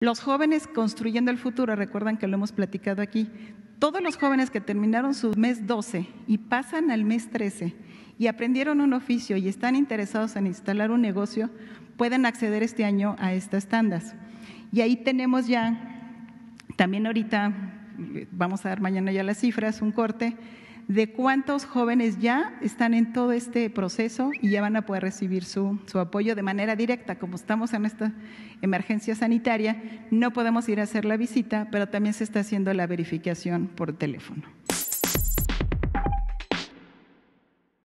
Los jóvenes construyendo el futuro, recuerdan que lo hemos platicado aquí, todos los jóvenes que terminaron su mes 12 y pasan al mes 13 y aprendieron un oficio y están interesados en instalar un negocio, pueden acceder este año a estas tandas. Y ahí tenemos ya, también ahorita, vamos a dar mañana ya las cifras, un corte, de cuántos jóvenes ya están en todo este proceso y ya van a poder recibir su apoyo de manera directa. Como estamos en esta emergencia sanitaria, no podemos ir a hacer la visita, pero también se está haciendo la verificación por teléfono.